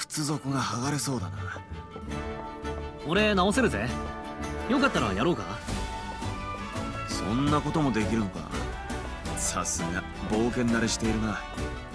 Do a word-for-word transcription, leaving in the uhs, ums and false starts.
靴底が剥がれそうだな。 俺直せるぜ。よかったらやろうか。 そんなこともできるのか。さすが冒険慣れしているな。